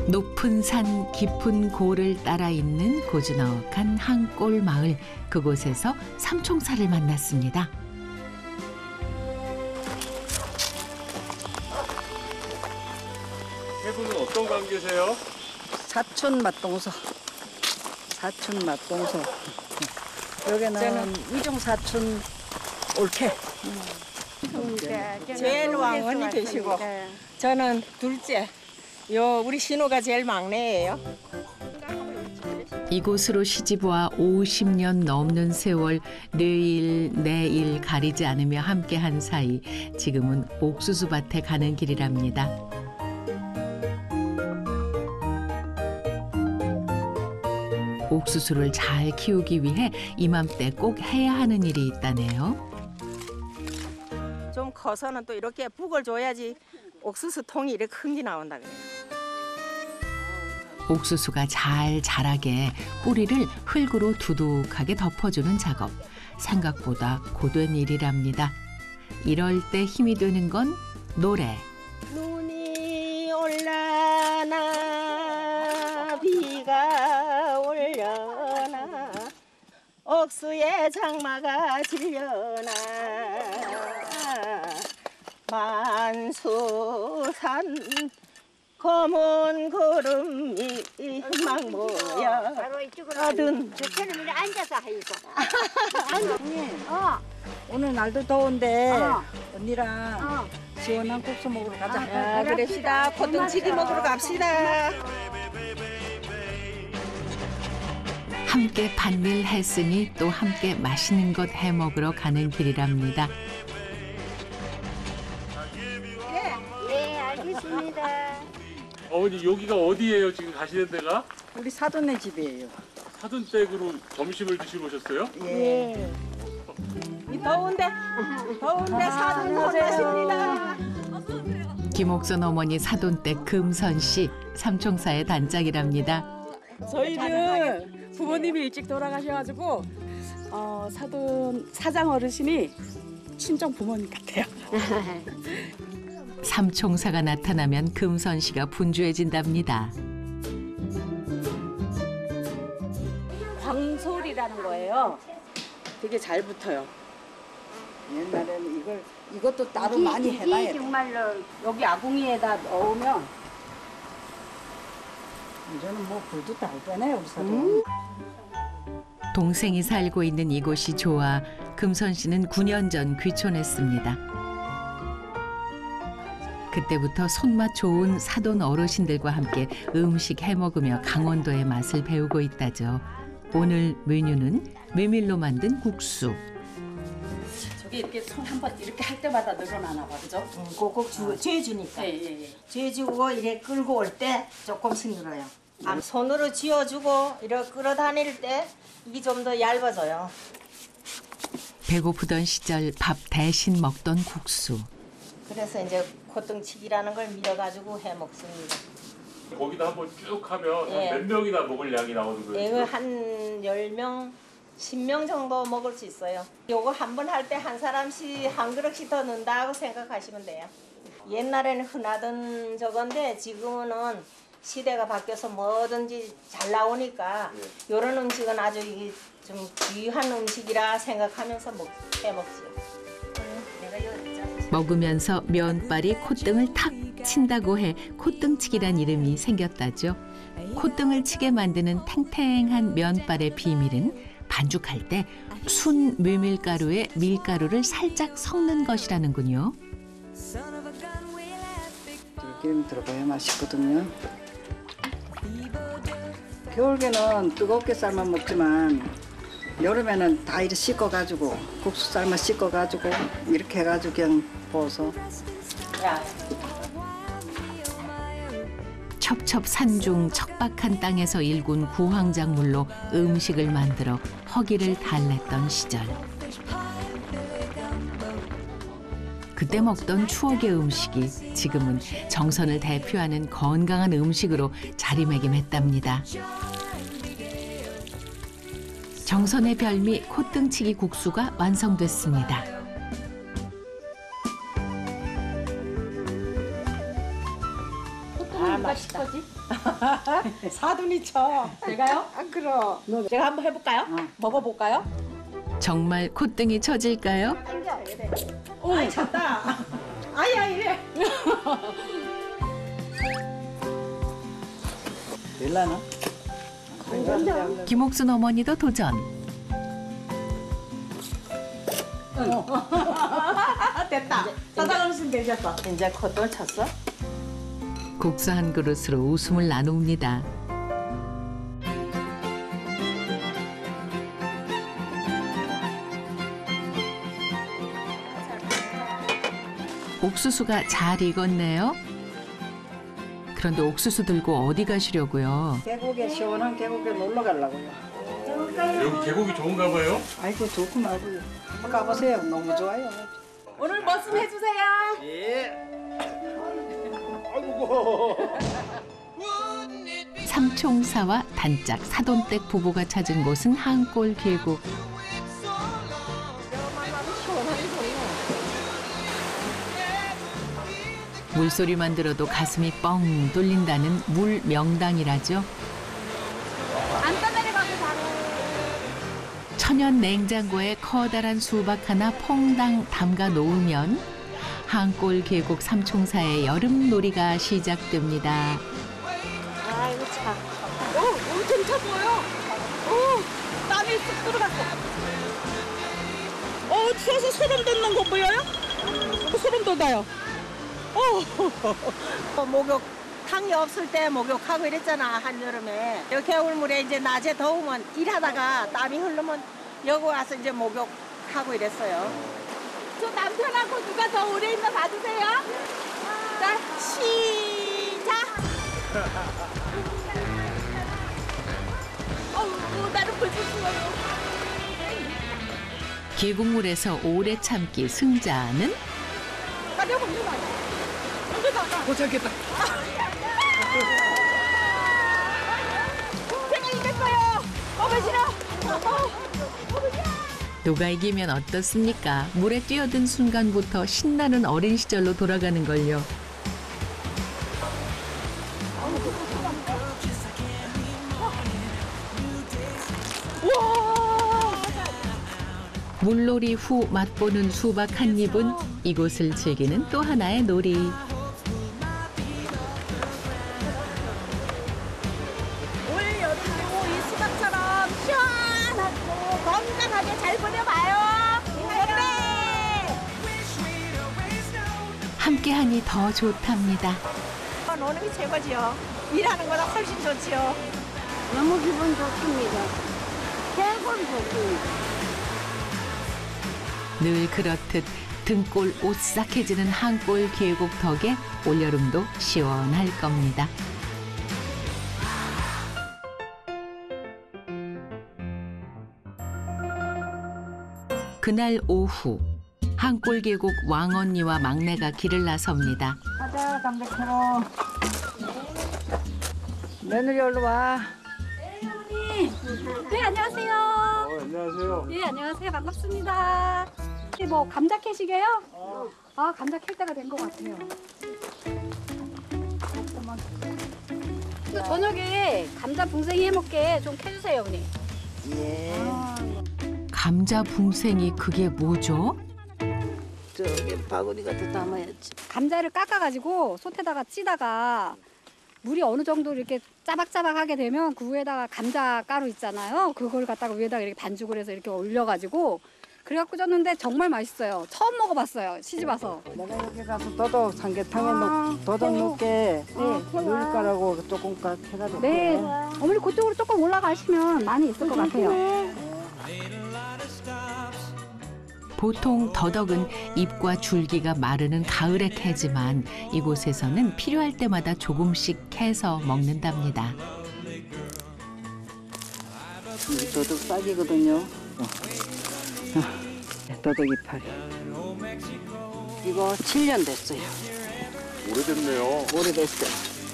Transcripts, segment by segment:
높은 산 깊은 고를 따라 있는 고즈넉한 한골 마을, 그곳에서 삼총사를 만났습니다. 세 분은 어떤 관계세요? 사촌 맞동서. 사촌 맞동서. 여기는 이종 사촌 올케. 제일 왕언이 되시고 저는 둘째. 우리 신우가 제일 막내예요. 이곳으로 시집와 50년 넘는 세월 늘 내일 가리지 않으며 함께한 사이, 지금은 옥수수밭에 가는 길이랍니다. 옥수수를 잘 키우기 위해 이맘때 꼭 해야 하는 일이 있다네요. 좀 커서는 또 이렇게 북을 줘야지 옥수수 통이 이렇게 큰 게 나온다 그래요. 옥수수가 잘 자라게 뿌리를 흙으로 두둑하게 덮어주는 작업. 생각보다 고된 일이랍니다. 이럴 때 힘이 되는 건 노래. 눈이 올라나 비가 올려나 옥수의 장마가 질려나 만수산 검은 구름이 막 모여 바로 이쪽으로 어든 저처럼 이렇게 앉아서 하이고. 오늘 날도 더운데 언니랑 시원한 국수 먹으러 가자. 그럽시다. 고등치기 먹으러 갑시다. 함께 밭일 했으니 또 함께 맛있는 것 해 먹으러 가는 길이랍니다. 네, 알겠습니다. 어머니 여기가 어디예요? 지금 가시는 데가? 우리 사돈네 집이에요. 사돈댁으로 점심을 드시러 오셨어요? 예. 이 더운데 사돈 혼나십니다. 김옥선 어머니 사돈댁 금선 씨, 삼총사의 단짝이랍니다. 저희는 부모님이 일찍 돌아가셔가지고 사돈 사장 어르신이 친정 부모님 같아요. 삼총사가 나타나면 금선 씨가 분주해진답니다. 광솔이라는 거예요. 되게 잘 붙어요. 옛날에는 이것도 따로 많이 해놔야 이게 돼. 정말로 여기 아궁이에다 넣으면 이제는 뭐 불도 달 빼네 우리 사돈. 동생이 살고 있는 이곳이 좋아 금선 씨는 9년 전 귀촌했습니다. 그때부터 손맛 좋은 사돈 어르신들과 함께 음식 해먹으며 강원도의 맛을 배우고 있다죠. 오늘 메뉴는 메밀로 만든 국수. 저게 이렇게 손 한번 이렇게 할 때마다 늘어나나 봐, 그죠? 꼭꼭 쥐어주니까. 예. 쥐어주고 이렇게 끌고 올 때 조금씩 늘어요. 손으로 쥐어주고 이렇게 끌어다닐 때 이게 좀 더 얇아져요. 배고프던 시절 밥 대신 먹던 국수. 그래서 이제 콧등치기라는 걸 밀어가지고 해 먹습니다. 거기다 한번 쭉 하면 예. 한 몇 명이나 먹을 양이 나오는 거예요? 이거 한 10명, 10명 정도 먹을 수 있어요. 요거 한 번 할 때 한 사람씩 한 그릇씩 더 넣는다고 생각하시면 돼요. 옛날에는 흔하던 저건데 지금은 시대가 바뀌어서 뭐든지 잘 나오니까 요런 음식은 아주 이게 좀 귀한 음식이라 생각하면서 해 먹지요. 내가 요 먹으면서 면발이 콧등을 탁 친다고 해 콧등치기란 이름이 생겼다죠. 콧등을 치게 만드는 탱탱한 면발의 비밀은 반죽할 때 순 메밀가루에 밀가루를 살짝 섞는 것이라는군요. 기름 들어가야 맛있거든요. 겨울에는 뜨겁게 삶아 먹지만 여름에는 다 이렇게 씻어가지고 국수 삶아 씻어가지고 이렇게 해가지고 그냥 부어서. 첩첩산중 척박한 땅에서 일군 구황작물로 음식을 만들어 허기를 달랬던 시절. 그때 먹던 추억의 음식이 지금은 정선을 대표하는 건강한 음식으로 자리매김했답니다. 정선의 별미 콧등치기 국수가 완성됐습니다. 맛있다. 사돈이 쳐. 제가요? 아, 그럼. 제가 한번 해볼까요? 먹어볼까요? 정말 콧등이 쳐질까요? 아이, 쳤다. 아야, 이래. 될라나? 김옥순 어머니도 도전. 됐다. 사장 어르신 되셨어. 이제 콧돌 쳤어? 국수 한 그릇으로 웃음을 나눕니다. 옥수수가 잘 익었네요. 그런데 옥수수 들고 어디 가시려고요? 계곡에 시원한 계곡에 놀러 가려고요. 여기 계곡이 좋은가 봐요? 아이고 좋고 말고요. 한번 가보세요. 너무 좋아요. 오늘 말씀 해주세요. 삼총사와 단짝 사돈댁 부부가 찾은 곳은 한골 계곡. 물소리만 들어도 가슴이 뻥 뚫린다는 물 명당이라죠. 천연 냉장고에 커다란 수박 하나 퐁당 담가 놓으면 한골 계곡 삼총사의 여름 놀이가 시작됩니다. 아이고 참. 엄청 차고요. 땀이 쑥 들어갔어. 추워서 소름 돋는 거 보여요? 소름 돋아요. 목욕탕이 없을 때 목욕하고 이랬잖아, 한여름에. 여기 겨울물에 이제 낮에 더우면 일하다가 땀이 흐르면 여기 와서 이제 목욕하고 이랬어요. 저 남편하고 누가 더 오래 있나 봐주세요. 자, 시작! 나는 벌써 추워요. 계곡물에서 오래 참기 승자는 가려보는 거 아니야? 못 참겠다. 제가 이겼어요. 싫어. 누가 이기면 어떻습니까? 물에 뛰어든 순간부터 신나는 어린 시절로 돌아가는 걸요. 물놀이 후 맛보는 수박 한 입은 이곳을 즐기는 또 하나의 놀이. 올 여름도 이 수박처럼 시원하고 건강하게 잘 보내봐요. 네. 함께하니 더 좋답니다. 노는 게 최고지요. 일하는 거보다 훨씬 좋지요. 너무 기분 좋습니다. 최고로 좋습니다. 늘 그렇듯 등골 오싹해지는 한골 계곡 덕에 올여름도 시원할 겁니다. 그날 오후 한골 계곡 왕언니와 막내가 길을 나섭니다. 가자, 담배 캐러. 며느리 얼른 와. 네, 안녕하세요. 안녕하세요. 예, 안녕하세요. 반갑습니다. 뭐 감자 캐시게요? 아, 감자 캘 때가 된 것 같아요. 그 저녁에 감자 붕생이 해먹게 좀 캐주세요, 언니. 감자 붕생이 그게 뭐죠? 저기 바구니 같은 담아야지. 감자를 깎아가지고 솥에다가 찌다가 물이 어느 정도 이렇게 짜박짜박하게 되면 그 위에다가 감자 가루 있잖아요. 그걸 갖다가 위에다가 이렇게 반죽을 해서 이렇게 올려가지고 그래갖고 쪘는데 정말 맛있어요. 처음 먹어봤어요. 시집 와서. 내가 여기 가서 도덕 삼계탕에 도덕 넣게 밀가루하고 조금 해가지고. 네, 어머니 그쪽으로 조금 올라가시면 많이 있을 것 같아요. 보통 더덕은 잎과 줄기가 마르는 가을에 캐지만 이곳에서는 필요할 때마다 조금씩 캐서 먹는답니다. 도덕 싹이거든요. 도덕 이파리. 이거 7년 됐어요. 오래됐네요. 오래됐어요.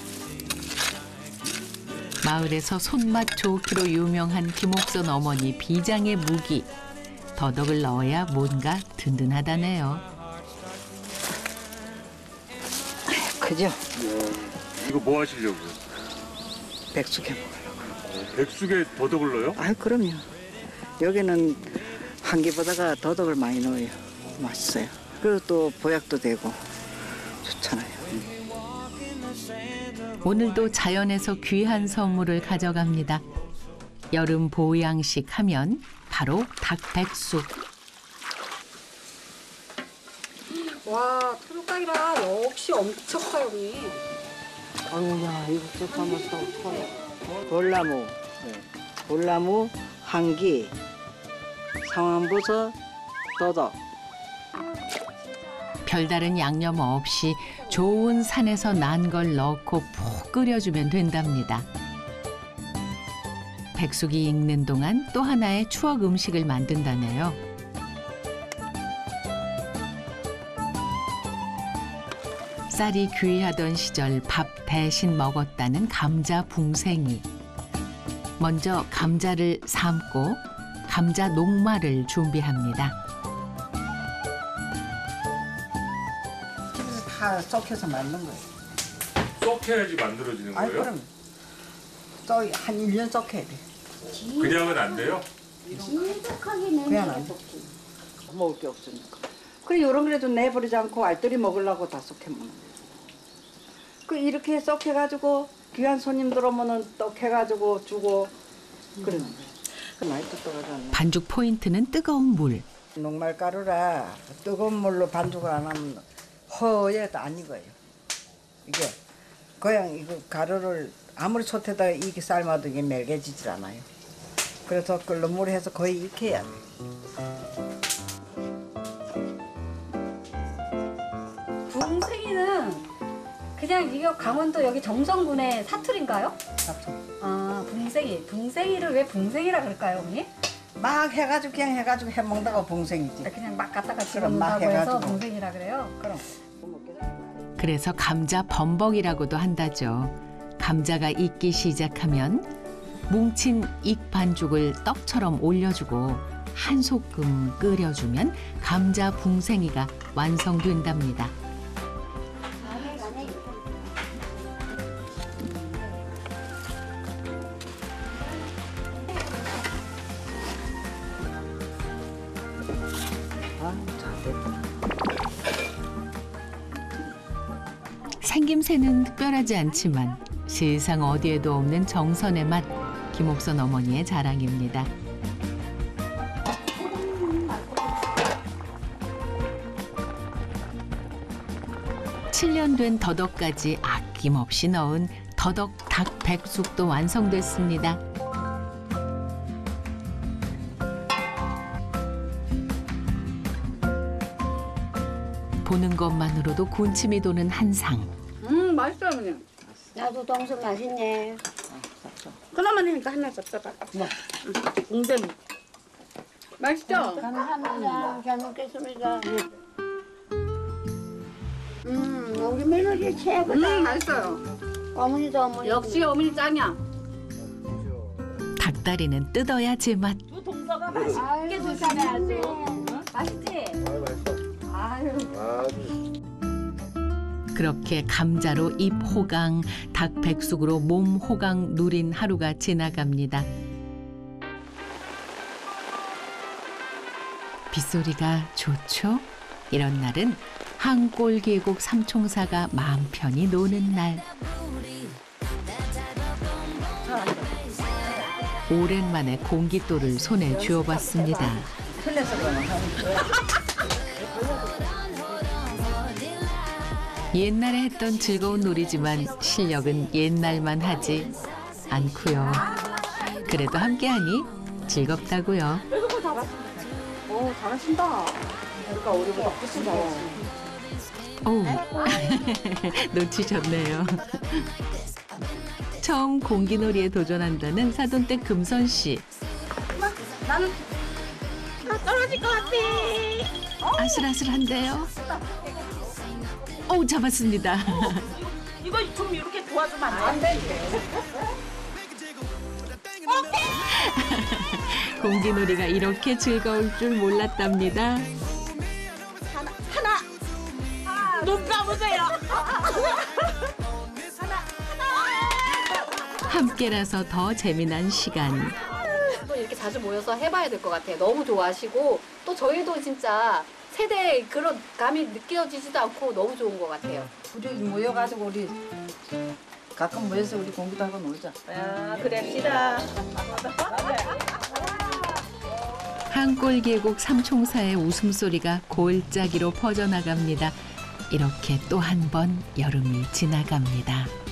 마을에서 손맛 좋기로 유명한 김옥선 어머니 비장의 무기. 더덕을 넣어야 뭔가 든든하다네요. 그죠? 이거 뭐 하시려고요? 백숙 해 먹으려고. 백숙에 더덕을 넣어요? 아, 그럼요. 여기는 한기보다가 더덕을 많이 넣어요. 맛있어요. 그리고 또 보약도 되고 좋잖아요. 오늘도 자연에서 귀한 선물을 가져갑니다. 여름 보양식 하면 바로 닭백숙. 와, 토종닭이라 역시 엄청 커요, 언니. 아유야, 이거 쭉 하면서 커요. 볼나무, 볼나무, 한기, 상황버섯, 더덕. 별다른 양념 없이 좋은 산에서 난 걸 넣고 푹 끓여주면 된답니다. 백숙이 익는 동안 또 하나의 추억 음식을 만든다네요. 쌀이 귀하던 시절 밥 대신 먹었다는 감자 붕생이. 먼저 감자를 삶고 감자 녹말을 준비합니다. 집에서 다 썩혀서 만든 거예요. 썩혀야지 만들어지는 아이, 거예요? 그럼 한 1년 썩혀야 돼. 그냥은 안 돼요? 그냥 안 돼. 먹을 게 없으니까. 그래, 요런 그래도 내버리지 않고 알뜰히 먹으려고 다 썩혀 먹는 거예요. 그 이렇게 썩혀가지고 귀한 손님들 오면은 떡 해가지고 주고 그러는 거예요. 그 많이 떨어졌네. 반죽 포인트는 뜨거운 물. 녹말 가루라 뜨거운 물로 반죽을 안 하면 허옇게 안 익어요. 이게 그냥 이거 가루를 아무리 솥에다가 이게 삶아도 이게 멜개지질 않아요. 그래서 끓는 물에 해서 거의 익혀야 돼. 붕생이는 그냥 이거 강원도 여기 정선군의 사투리인가요? 잡초. 아, 붕생이. 붕생이를 왜 붕생이라 그럴까요, 언니? 막 해가지고 그냥 해가지고 해먹다가 봉생이지. 그냥 막 갖다가 그럼 막 집어넣는다고 해서 해가지고. 붕생이라 그래요? 그럼. 그래서 감자 범벅이라고도 한다죠. 감자가 익기 시작하면 뭉친 익 반죽을 떡처럼 올려주고 한 소끔 끓여주면 감자 붕생이가 완성된답니다. 아, 잘 됐다. 생김새는 특별하지 않지만 세상 어디에도 없는 정선의 맛, 김옥선 어머니의 자랑입니다. 칠 년 된 더덕까지 아낌없이 넣은 더덕 닭 백숙도 완성됐습니다. 보는 것만으로도 군침이 도는 한상. 맛있어요, 언니. 나도 동수 맛있네. 그나마니까 하나 더 떠봐. 붕생이. 맛있죠? 감사합니다. 잘 먹겠습니다. 우리 며느리 최고다. 맛있어요. 어머니도 어머니. 역시 어머니 짱이야. 닭다리는 뜯어야 제맛. 두 동서가 맛있게 드셔야지. 맛있지? 아유. 그렇게 감자로 입 호강, 닭 백숙으로 몸 호강 누린 하루가 지나갑니다. 빗소리가 좋죠? 이런 날은 한골 계곡 삼총사가 마음 편히 노는 날. 오랜만에 공깃돌을 손에 쥐어봤습니다. 틀려서 그러나. 옛날에 했던 즐거운 놀이지만 실력은 옛날만 하지 않고요. 그래도 함께하니 즐겁다고요. 오, 잘하신다. 그러니까 우리보다 훨씬 잘해. 오, 놓치셨네요. 처음 공기놀이에 도전한다는 사돈댁 금선 씨. 나는 떨어질 것 같아. 아슬아슬한데요. 오, 잡았습니다. 이거 좀 이렇게 도와주면 안 돼? 공기놀이가 이렇게 즐거울 줄 몰랐답니다. 눈 감으세요. 하나, 함께라서 더 재미난 시간. 한번 이렇게 자주 모여서 해봐야 될 것 같아요. 너무 좋아하시고 또 저희도 진짜 세대 그런 감이 느껴지지도 않고 너무 좋은 것 같아요. 우리 모여가지고 우리 가끔 모여서 우리 공부도 하고 놀자. 아, 그럽시다. 한골 계곡 삼총사의 웃음소리가 골짜기로 퍼져나갑니다. 이렇게 또 한 번 여름이 지나갑니다.